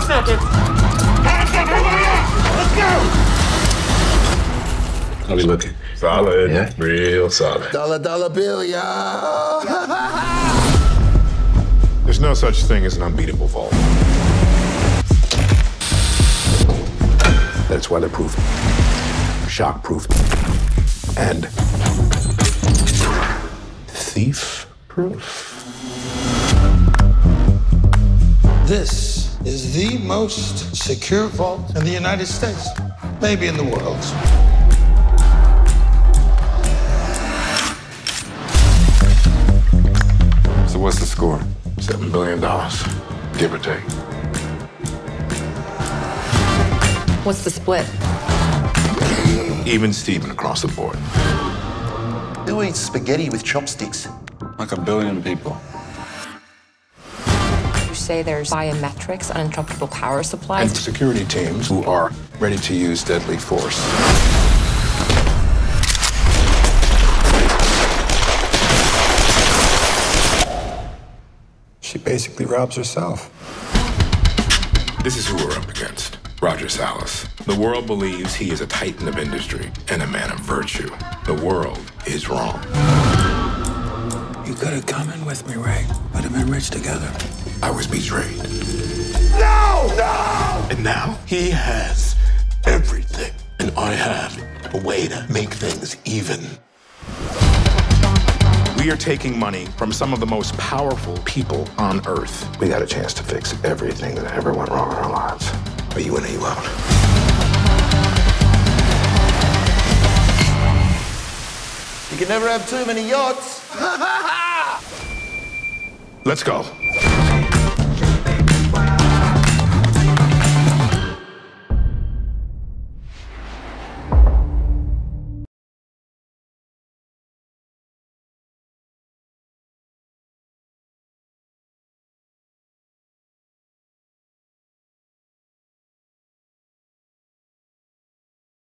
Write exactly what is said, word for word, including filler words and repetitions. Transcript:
seconds. Let's go. How we looking? Solid. Yeah? Real solid. Dollar, dollar bill, y'all. There's no such thing as an unbeatable vault. That's weatherproof, shockproof, and thief-proof. This is the most secure vault in the United States, maybe in the world. So what's the score? Seven billion dollars, give or take. What's the split? Even Steven across the board. Who eats spaghetti with chopsticks? Like a billion people. You say there's biometrics, uninterruptible power And supplies. security teams who are ready to use deadly force. She basically robs herself. This is who we're up against. Roger Salas. The world believes he is a titan of industry and a man of virtue. The world is wrong. You could have come in with me, Ray. Would have been rich together. I was betrayed. No! No! And now he has everything. And I have a way to make things even. We are taking money from some of the most powerful people on Earth. We got a chance to fix everything that ever went wrong in our lives. Are you in or you out? You can never have too many yachts. Let's go.